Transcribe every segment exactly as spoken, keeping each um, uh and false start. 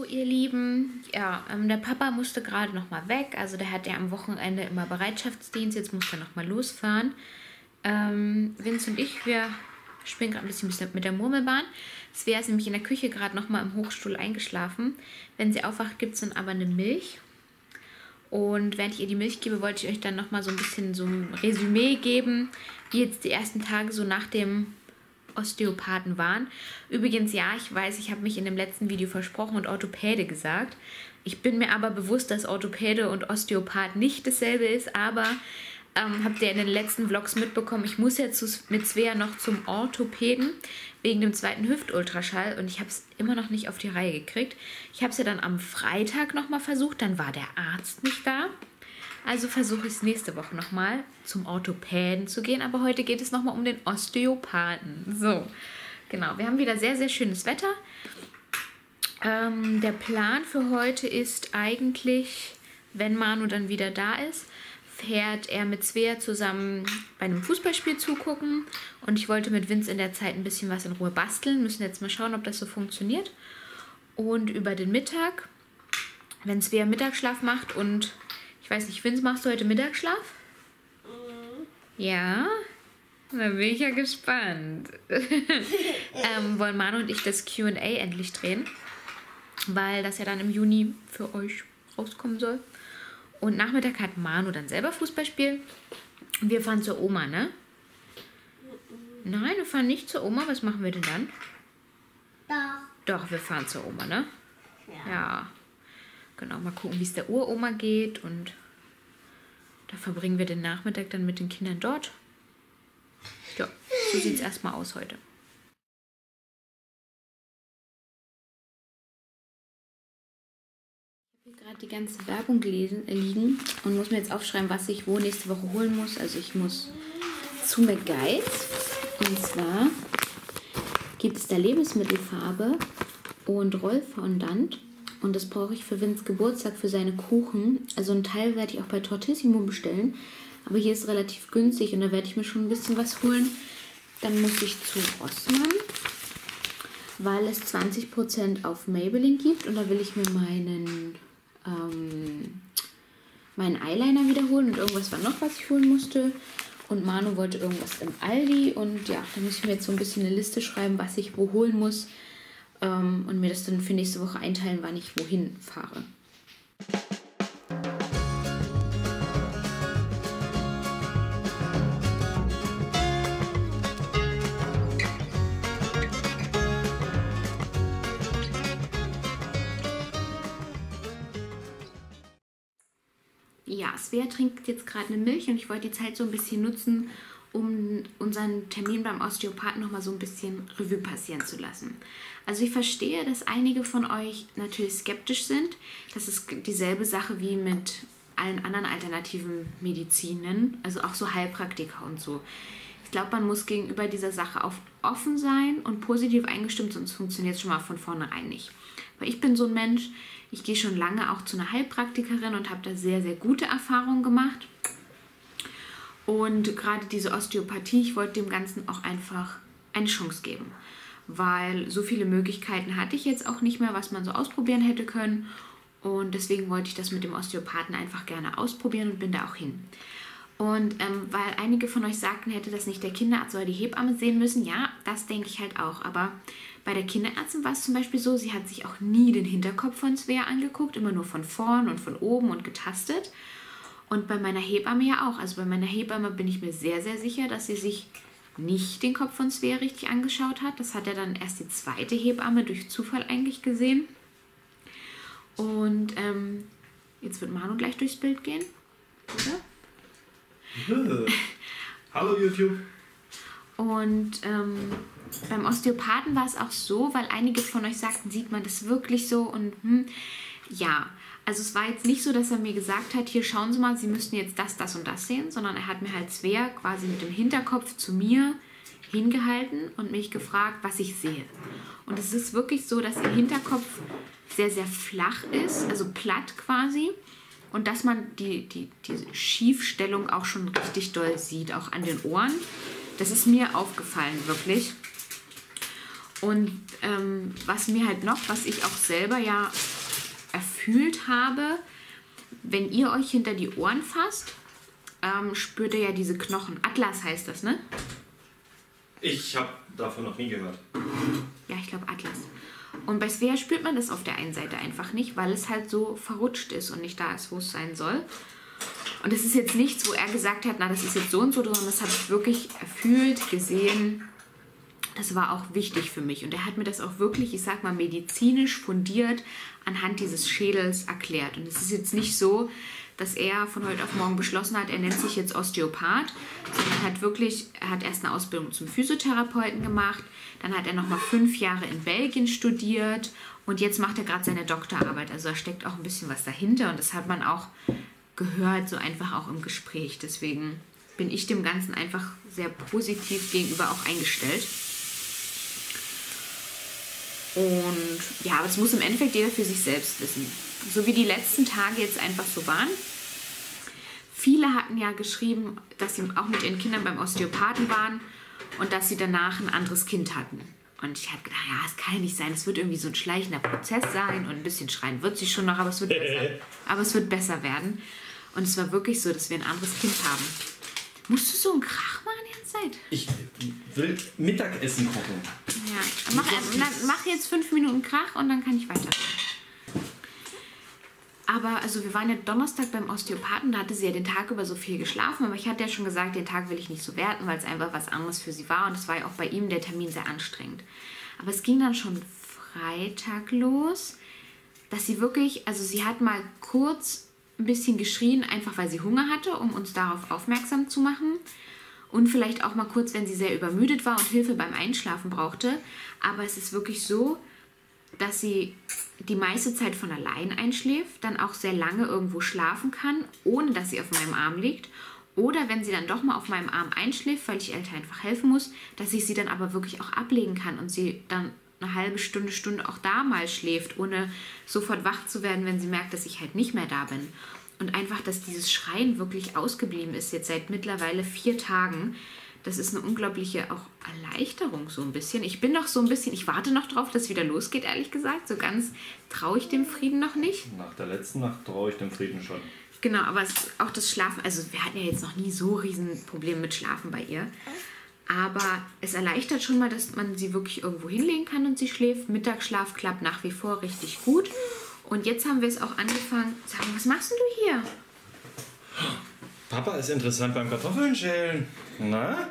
ihr Lieben. Ja, ähm, der Papa musste gerade noch mal weg. Also der hat ja am Wochenende immer Bereitschaftsdienst. Jetzt muss er noch mal losfahren. Ähm, Vince und ich, wir spielen gerade ein bisschen mit der Murmelbahn. Svea ist nämlich in der Küche gerade noch mal im Hochstuhl eingeschlafen. Wenn sie aufwacht, gibt es dann aber eine Milch. Und während ich ihr die Milch gebe, wollte ich euch dann noch mal so ein bisschen so ein Resümee geben, wie jetzt die ersten Tage so nach dem Osteopathen waren. Übrigens, ja, ich weiß, ich habe mich in dem letzten Video versprochen und Orthopäde gesagt. Ich bin mir aber bewusst, dass Orthopäde und Osteopath nicht dasselbe ist, aber ähm, habt ihr in den letzten Vlogs mitbekommen, ich muss jetzt mit Svea noch zum Orthopäden wegen dem zweiten Hüftultraschall und ich habe es immer noch nicht auf die Reihe gekriegt. Ich habe es ja dann am Freitag nochmal versucht, dann war der Arzt nicht da. Also versuche ich es nächste Woche nochmal zum Orthopäden zu gehen. Aber heute geht es nochmal um den Osteopathen. So, genau. Wir haben wieder sehr, sehr schönes Wetter. Ähm, der Plan für heute ist eigentlich, wenn Manu dann wieder da ist, fährt er mit Svea zusammen bei einem Fußballspiel zugucken. Und ich wollte mit Vince in der Zeit ein bisschen was in Ruhe basteln. Müssen jetzt mal schauen, ob das so funktioniert. Und über den Mittag, wenn Svea Mittagsschlaf macht und... Ich weiß nicht, Vince, machst du heute Mittagsschlaf? Mhm. Ja? Da bin ich ja gespannt. ähm, wollen Manu und ich das Q und A endlich drehen, weil das ja dann im Juni für euch rauskommen soll. Und Nachmittag hat Manu dann selber Fußballspiel. Wir fahren zur Oma, ne? Mhm. Nein, wir fahren nicht zur Oma. Was machen wir denn dann? Doch. Doch, wir fahren zur Oma, ne? Ja. Ja. Genau, mal gucken, wie es der Uroma geht und da verbringen wir den Nachmittag dann mit den Kindern dort. Ja, so sieht es erstmal aus heute. Ich habe hier gerade die ganze Werbung gelesen, äh, liegen und muss mir jetzt aufschreiben, was ich wo nächste Woche holen muss. Also ich muss zu McGuides und zwar gibt es da Lebensmittelfarbe und Rollfondant. Und das brauche ich für Vince Geburtstag, für seine Kuchen. Also einen Teil werde ich auch bei Tortissimo bestellen. Aber hier ist es relativ günstig und da werde ich mir schon ein bisschen was holen. Dann muss ich zu Rossmann, weil es zwanzig Prozent auf Maybelline gibt. Und da will ich mir meinen, ähm, meinen Eyeliner wiederholen. Und irgendwas war noch, was ich holen musste. Und Manu wollte irgendwas im Aldi. Und ja, da muss ich mir jetzt so ein bisschen eine Liste schreiben, was ich wo holen muss. Und mir das dann für nächste Woche einteilen, wann ich wohin fahre. Ja, Svea trinkt jetzt gerade eine Milch und ich wollte die Zeit so ein bisschen nutzen, um unseren Termin beim Osteopathen noch mal so ein bisschen Revue passieren zu lassen. Also ich verstehe, dass einige von euch natürlich skeptisch sind. Das ist dieselbe Sache wie mit allen anderen alternativen Medizinen, also auch so Heilpraktiker und so. Ich glaube, man muss gegenüber dieser Sache auch offen sein und positiv eingestimmt, sonst funktioniert es schon mal von vornherein nicht. Weil ich bin so ein Mensch, ich gehe schon lange auch zu einer Heilpraktikerin und habe da sehr, sehr gute Erfahrungen gemacht. Und gerade diese Osteopathie, ich wollte dem Ganzen auch einfach eine Chance geben. Weil so viele Möglichkeiten hatte ich jetzt auch nicht mehr, was man so ausprobieren hätte können. Und deswegen wollte ich das mit dem Osteopathen einfach gerne ausprobieren und bin da auch hin. Und ähm, weil einige von euch sagten, hätte das nicht der Kinderarzt oder die Hebamme sehen müssen, ja, das denke ich halt auch. Aber bei der Kinderärztin war es zum Beispiel so, sie hat sich auch nie den Hinterkopf von Svea angeguckt, immer nur von vorn und von oben und getastet. Und bei meiner Hebamme ja auch. Also bei meiner Hebamme bin ich mir sehr, sehr sicher, dass sie sich nicht den Kopf von Svea richtig angeschaut hat. Das hat ja dann erst die zweite Hebamme durch Zufall eigentlich gesehen. Und ähm, jetzt wird Manu gleich durchs Bild gehen, oder? Hallo YouTube. Und ähm, beim Osteopathen war es auch so, weil einige von euch sagten, sieht man das wirklich so? Und hm, ja, also es war jetzt nicht so, dass er mir gesagt hat, hier schauen Sie mal, Sie müssten jetzt das, das und das sehen, sondern er hat mir halt Svea quasi mit dem Hinterkopf zu mir hingehalten und mich gefragt, was ich sehe. Und es ist wirklich so, dass ihr Hinterkopf sehr, sehr flach ist, also platt quasi. Und dass man die, die, die Schiefstellung auch schon richtig doll sieht, auch an den Ohren. Das ist mir aufgefallen, wirklich. Und ähm, was mir halt noch, was ich auch selber ja gefühlt habe, wenn ihr euch hinter die Ohren fasst, ähm, spürt ihr ja diese Knochen. Atlas heißt das, ne? Ich habe davon noch nie gehört. Ja, ich glaube Atlas. Und bei Svea spürt man das auf der einen Seite einfach nicht, weil es halt so verrutscht ist und nicht da ist, wo es sein soll. Und das ist jetzt nichts, wo er gesagt hat, na, das ist jetzt so und so, sondern das habe ich wirklich erfühlt, gesehen. Das war auch wichtig für mich. Und er hat mir das auch wirklich, ich sag mal, medizinisch fundiert anhand dieses Schädels erklärt. Und es ist jetzt nicht so, dass er von heute auf morgen beschlossen hat, er nennt sich jetzt Osteopath, sondern hat wirklich, er hat erst eine Ausbildung zum Physiotherapeuten gemacht, dann hat er nochmal fünf Jahre in Belgien studiert und jetzt macht er gerade seine Doktorarbeit. Also da steckt auch ein bisschen was dahinter und das hat man auch gehört, so einfach auch im Gespräch. Deswegen bin ich dem Ganzen einfach sehr positiv gegenüber auch eingestellt. Und ja, aber das muss im Endeffekt jeder für sich selbst wissen. So wie die letzten Tage jetzt einfach so waren. Viele hatten ja geschrieben, dass sie auch mit ihren Kindern beim Osteopathen waren und dass sie danach ein anderes Kind hatten. Und ich habe gedacht, ja, es kann ja nicht sein, es wird irgendwie so ein schleichender Prozess sein und ein bisschen schreien wird sie schon noch, aber es wird besser, aber es wird besser werden. Und es war wirklich so, dass wir ein anderes Kind haben. Musst du so einen Krach machen die ganze Zeit? Ich will Mittagessen kochen. Ja, mach, dann mach jetzt fünf Minuten Krach und dann kann ich weiter. Aber also wir waren ja Donnerstag beim Osteopathen, da hatte sie ja den Tag über so viel geschlafen, aber ich hatte ja schon gesagt, den Tag will ich nicht so werten, weil es einfach was anderes für sie war und es war ja auch bei ihm der Termin sehr anstrengend. Aber es ging dann schon Freitag los, dass sie wirklich, also sie hat mal kurz ein bisschen geschrien, einfach weil sie Hunger hatte, um uns darauf aufmerksam zu machen. Und vielleicht auch mal kurz, wenn sie sehr übermüdet war und Hilfe beim Einschlafen brauchte. Aber es ist wirklich so, dass sie die meiste Zeit von allein einschläft, dann auch sehr lange irgendwo schlafen kann, ohne dass sie auf meinem Arm liegt. Oder wenn sie dann doch mal auf meinem Arm einschläft, weil ich Eltern einfach helfen muss, dass ich sie dann aber wirklich auch ablegen kann und sie dann eine halbe Stunde, Stunde auch da mal schläft, ohne sofort wach zu werden, wenn sie merkt, dass ich halt nicht mehr da bin. Und einfach, dass dieses Schreien wirklich ausgeblieben ist, jetzt seit mittlerweile vier Tagen. Das ist eine unglaubliche auch Erleichterung so ein bisschen. Ich bin noch so ein bisschen, ich warte noch drauf, dass es wieder losgeht, ehrlich gesagt. So ganz traue ich dem Frieden noch nicht. Nach der letzten Nacht traue ich dem Frieden schon. Genau, aber es, auch das Schlafen, also wir hatten ja jetzt noch nie so riesen Probleme mit Schlafen bei ihr. Aber es erleichtert schon mal, dass man sie wirklich irgendwo hinlegen kann und sie schläft. Mittagsschlaf klappt nach wie vor richtig gut. Und jetzt haben wir es auch angefangen. Sag mal, was machst denn du hier? Papa ist interessant beim Kartoffeln schälen. Na?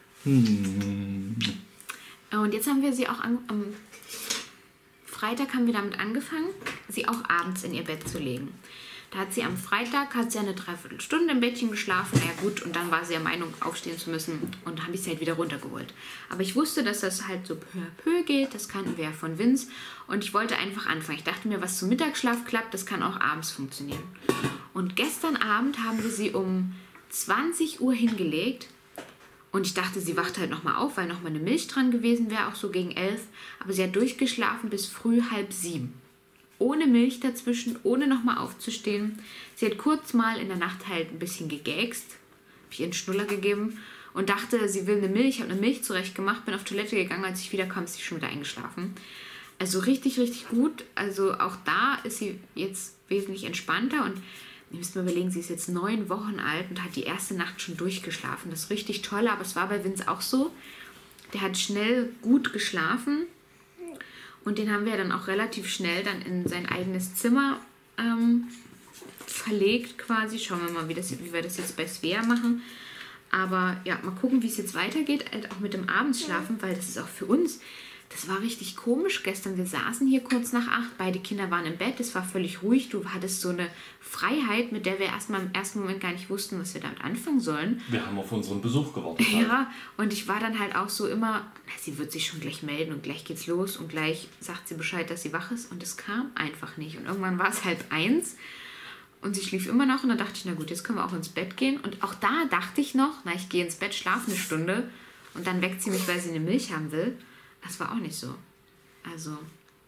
Hm. Und jetzt haben wir sie auch an, am Freitag haben wir damit angefangen, sie auch abends in ihr Bett zu legen. Da hat sie am Freitag, hat sie eine Dreiviertelstunde im Bettchen geschlafen. Na ja gut, und dann war sie der Meinung, aufstehen zu müssen und habe ich sie halt wieder runtergeholt. Aber ich wusste, dass das halt so peu à peu geht, das kannten wir ja von Vince. Und ich wollte einfach anfangen. Ich dachte mir, was zum Mittagsschlaf klappt, das kann auch abends funktionieren. Und gestern Abend haben wir sie um zwanzig Uhr hingelegt. Und ich dachte, sie wacht halt nochmal auf, weil nochmal eine Milch dran gewesen wäre, auch so gegen elf. Aber sie hat durchgeschlafen bis früh halb sieben. Ohne Milch dazwischen, ohne nochmal aufzustehen. Sie hat kurz mal in der Nacht halt ein bisschen gegägst. Habe ich ihr einen Schnuller gegeben und dachte, sie will eine Milch. Ich habe eine Milch zurechtgemacht, bin auf Toilette gegangen. Als ich wiederkam, ist sie schon wieder eingeschlafen. Also richtig, richtig gut. Also auch da ist sie jetzt wesentlich entspannter. Und ihr müsst mal überlegen, sie ist jetzt neun Wochen alt und hat die erste Nacht schon durchgeschlafen. Das ist richtig toll, aber es war bei Vince auch so. Der hat schnell gut geschlafen. Und den haben wir dann auch relativ schnell dann in sein eigenes Zimmer ähm, verlegt quasi. Schauen wir mal, wie, das, wie wir das jetzt bei Svea machen. Aber ja, mal gucken, wie es jetzt weitergeht, halt auch mit dem Abendsschlafen, weil das ist auch für uns, das war richtig komisch gestern. Wir saßen hier kurz nach acht, beide Kinder waren im Bett, es war völlig ruhig. Du hattest so eine Freiheit, mit der wir erstmal im ersten Moment gar nicht wussten, was wir damit anfangen sollen. Wir haben auf unseren Besuch gewartet. Ja, und ich war dann halt auch so immer, na, sie wird sich schon gleich melden und gleich geht's los und gleich sagt sie Bescheid, dass sie wach ist und es kam einfach nicht. Und irgendwann war es halb eins und sie schlief immer noch und dann dachte ich, na gut, jetzt können wir auch ins Bett gehen. Und auch da dachte ich noch, na, ich gehe ins Bett, schlafe eine Stunde und dann weckt sie mich, weil sie eine Milch haben will. Das war auch nicht so. Also,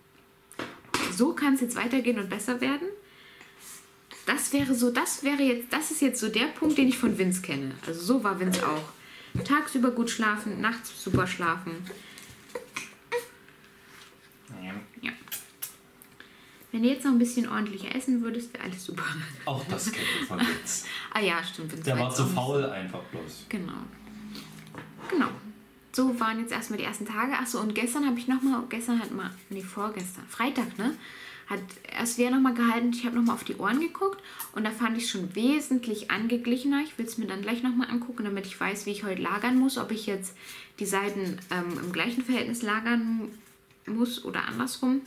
so kann es jetzt weitergehen und besser werden. Das wäre so, das wäre jetzt, das ist jetzt so der Punkt, den ich von Vince kenne. Also so war Vince auch. Tagsüber gut schlafen, nachts super schlafen. Ja. Wenn du jetzt noch ein bisschen ordentlicher essen würdest, wäre alles super. Auch das kennt man von Witz. Ah ja, stimmt. Vince Der war jetzt zu auch nicht faul einfach bloß. Genau. Genau. So waren jetzt erstmal die ersten Tage. Achso, und gestern habe ich nochmal, gestern hat mal, nee, vorgestern, Freitag, ne? Hat Svea nochmal gehalten. Ich habe nochmal auf die Ohren geguckt und da fand ich schon wesentlich angeglichener. Ich will es mir dann gleich nochmal angucken, damit ich weiß, wie ich heute lagern muss. Ob ich jetzt die Seiten ähm, im gleichen Verhältnis lagern muss oder andersrum.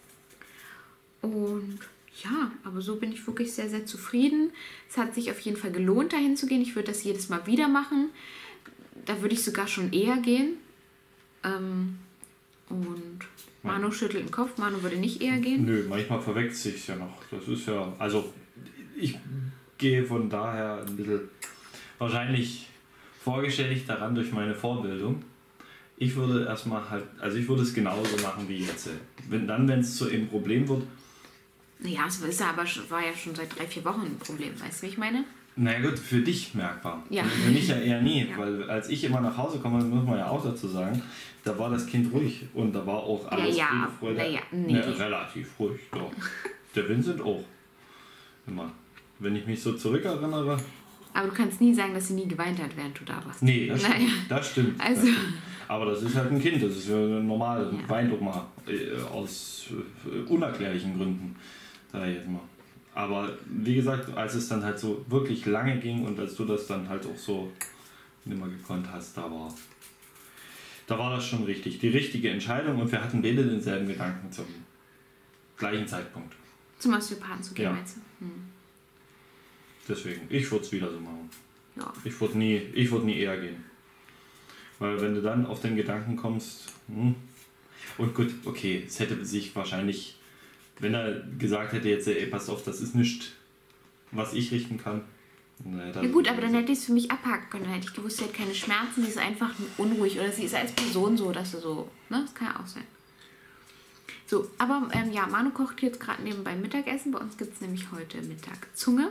Und ja, aber so bin ich wirklich sehr, sehr zufrieden. Es hat sich auf jeden Fall gelohnt, dahin zu gehen. Ich würde das jedes Mal wieder machen. Da würde ich sogar schon eher gehen. Ähm, und Manu schüttelt den Kopf. Manu würde nicht eher gehen. Nö, manchmal verwechselt sich ja noch. Das ist ja, also ich gehe von daher ein bisschen wahrscheinlich vorgestellt daran durch meine Vorbildung. Ich würde erstmal halt, also ich würde es genauso machen wie jetzt. Wenn dann, wenn es zu einem Problem wird. Ja, es ist ja aber, war ja schon seit drei, vier Wochen ein Problem, weißt du, wie ich meine? Na ja, gut, für dich merkbar. Ja. Für mich ja eher nie, Ja. weil als ich immer nach Hause komme, muss man ja auch dazu sagen, da war das Kind ruhig und da war auch alles Ja, ja, Friede, Freude. na ja, nee. Ne, relativ ruhig, doch. Der Vincent auch. Immer. Wenn ich mich so zurückerinnere. Aber du kannst nie sagen, dass sie nie geweint hat, während du da warst. Nee, das stimmt. Naja. Das stimmt, Also. das stimmt. Aber das ist halt ein Kind, das ist ja normal. Ja. Weint doch mal äh, aus äh, unerklärlichen Gründen. Da jetzt mal. Aber wie gesagt, als es dann halt so wirklich lange ging und als du das dann halt auch so nicht mehr gekonnt hast, da war, da war das schon richtig. Die richtige Entscheidung und wir hatten beide denselben Gedanken zum gleichen Zeitpunkt. Zum Osteopathen zu gehen, Ja. meinst du? Hm. Deswegen, ich würde es wieder so machen. Ja. Ich würde nie, ich würd nie eher gehen. Weil wenn du dann auf den Gedanken kommst, hm, und gut, okay, es hätte sich wahrscheinlich, wenn er gesagt hätte jetzt, ey, pass auf, das ist nichts, was ich richten kann. Nee, Ja gut, aber dann hätte ich es für mich abhaken können. Dann hätte ich gewusst, sie hat keine Schmerzen, sie ist einfach nur unruhig. Oder sie ist als Person so, dass sie so, ne, das kann ja auch sein. So, aber ähm, ja, Manu kocht jetzt gerade nebenbei Mittagessen. Bei uns gibt es nämlich heute Mittag Zunge.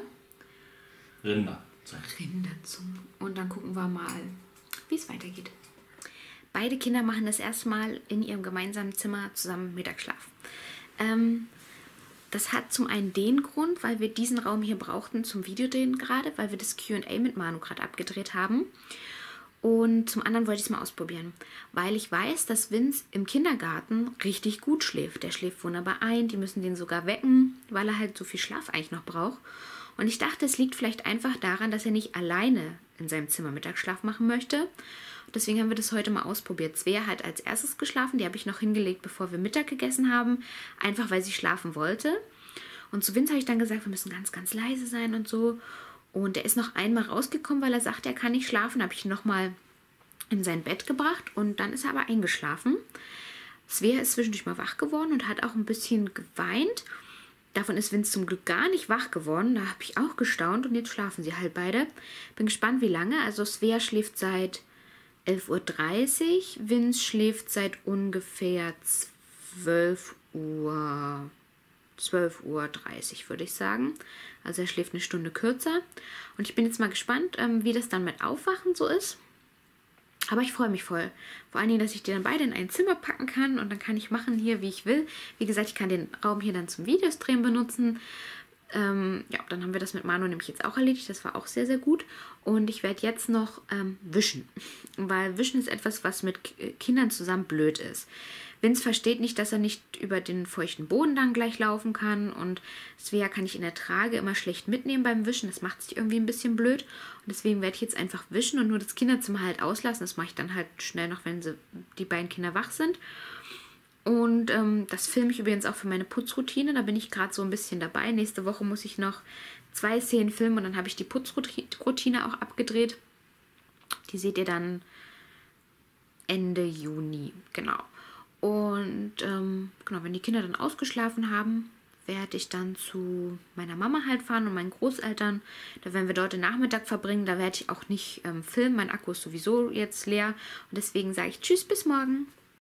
Rinder. So. Rinderzunge. Und dann gucken wir mal, wie es weitergeht. Beide Kinder machen das erstmal in ihrem gemeinsamen Zimmer zusammen Mittagsschlaf. Ähm, das hat zum einen den Grund, weil wir diesen Raum hier brauchten zum Videodrehen gerade, weil wir das Q und A mit Manu gerade abgedreht haben. Und zum anderen wollte ich es mal ausprobieren, weil ich weiß, dass Vince im Kindergarten richtig gut schläft. Der schläft wunderbar ein, die müssen den sogar wecken, weil er halt so viel Schlaf eigentlich noch braucht. Und ich dachte, es liegt vielleicht einfach daran, dass er nicht alleine in seinem Zimmer Mittagsschlaf machen möchte. Deswegen haben wir das heute mal ausprobiert. Svea hat als erstes geschlafen, die habe ich noch hingelegt, bevor wir Mittag gegessen haben, einfach weil sie schlafen wollte. Und zu Vince habe ich dann gesagt, wir müssen ganz, ganz leise sein und so. Und er ist noch einmal rausgekommen, weil er sagte, er kann nicht schlafen. Da habe ich ihn nochmal in sein Bett gebracht und dann ist er aber eingeschlafen. Svea ist zwischendurch mal wach geworden und hat auch ein bisschen geweint. Davon ist Vince zum Glück gar nicht wach geworden. Da habe ich auch gestaunt und jetzt schlafen sie halt beide. Bin gespannt, wie lange. Also Svea schläft seit elf Uhr dreißig. Vince schläft seit ungefähr zwölf Uhr. zwölf Uhr dreißig würde ich sagen. Also er schläft eine Stunde kürzer. Und ich bin jetzt mal gespannt, ähm, wie das dann mit Aufwachen so ist. Aber ich freue mich voll. Vor allen Dingen, dass ich die dann beide in ein Zimmer packen kann und dann kann ich machen hier, wie ich will. Wie gesagt, ich kann den Raum hier dann zum Videos drehen benutzen. Ähm, ja, dann haben wir das mit Manu nämlich jetzt auch erledigt. Das war auch sehr, sehr gut. Und ich werde jetzt noch ähm, wischen. Weil Wischen ist etwas, was mit K- Kindern zusammen blöd ist. Vince versteht nicht, dass er nicht über den feuchten Boden dann gleich laufen kann. Und Svea kann ich in der Trage immer schlecht mitnehmen beim Wischen. Das macht sich irgendwie ein bisschen blöd. Und deswegen werde ich jetzt einfach wischen und nur das Kinderzimmer halt auslassen. Das mache ich dann halt schnell noch, wenn sie, die beiden Kinder wach sind. Und ähm, das filme ich übrigens auch für meine Putzroutine. Da bin ich gerade so ein bisschen dabei. Nächste Woche muss ich noch zwei Szenen filmen und dann habe ich die Putzroutine auch abgedreht. Die seht ihr dann Ende Juni, genau. Und ähm, genau, wenn die Kinder dann ausgeschlafen haben, werde ich dann zu meiner Mama halt fahren und meinen Großeltern. Da werden wir dort den Nachmittag verbringen. Da werde ich auch nicht ähm, filmen. Mein Akku ist sowieso jetzt leer. Und deswegen sage ich Tschüss, bis morgen.